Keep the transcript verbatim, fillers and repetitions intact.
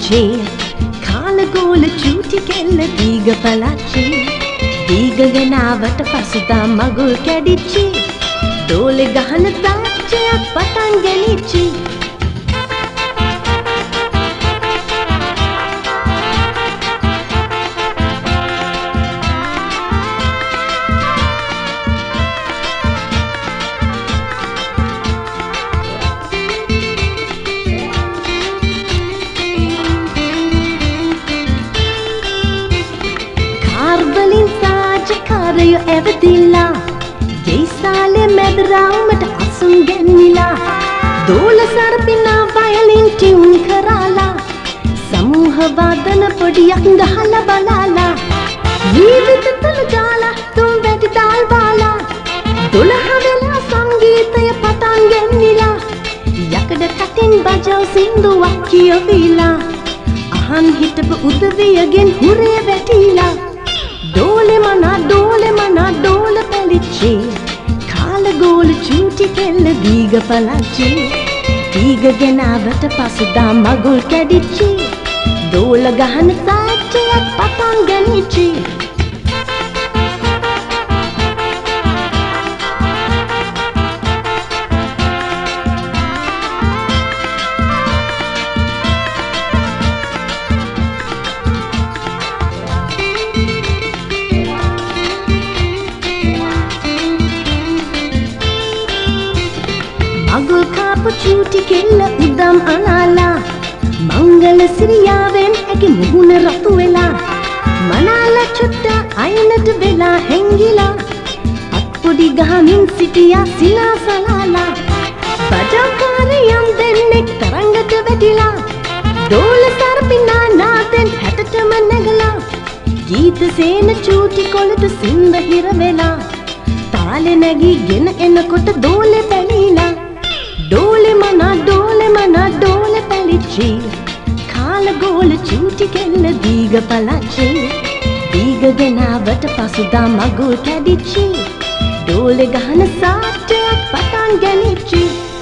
පලිච්චේ කාලගෝල චූටි කෙල්ල දීග පලච්චේ දීග ගෙනාවට පසුදා මගුල් කැඩිච්චේ දෝලෙ ගහන තාච්චයක් පටන් ගැනිච්චේ කාරයෝ ඇවතිලා ජෙයිසාලේ මැද රවුමට අසුන් ගැන්විලා දෝල සරපිනා වයලින් ටියුන් කරාලා සමූහ වාදන පොඩියක් ගහලා බලාලා ජීවිත තුල ගාලා තුන් වැටි දාල් බාලා දොළහ වෙලා සංගීතය පටන් ගැන්විලා යකඩ කටින් බජව සින්දුවක් කියවිලා අහන් හිටපු උදවියගෙන් හුරේ වැටිලා දෝලෙ මනා දෝලෙ මනා දෝල පැලිච්චේ කාලගෝල චූටි කෙල්ල දීග පලච්චේ දීග ගෙනාවට පසුදා මගුල් කැඩිච්චේ දෝල ගහන තාච්චයක් පටන් ගැනිච්චේ මගුල් කාපු චූටි කෙල්ල උදම් අනාලා මංගල සිරියාවෙන් ඇගේ මුහුණ රතු වෙලා මනාලා චුට්ටා අයිනට වෙලා හැංගිලා අත්පොඩි ගහමින් සිටියා සිනාසලාලා බජවකාරයන් දෙන්නෙක් තරංගට වැටිලා දෝල සරපිනා නාදෙන් හැටටම නැගලා ගීත සේන චූටි කොළට සින්ද හිර වෙලා තාලෙ නැගීගෙන එනකොට දෝලෙ පැලීලා දෝලෙ මනා දෝලෙ මනා දෝලෙ පැලිච්චේ කාලගෝල චූටි කෙල්ල දීග පලච්චේ දීග ගෙනාවට පසුදා මගුල් කැඩිච්චේ දෝලෙ ගහන සාට්ටයක් පටන් ගැනිච්චේ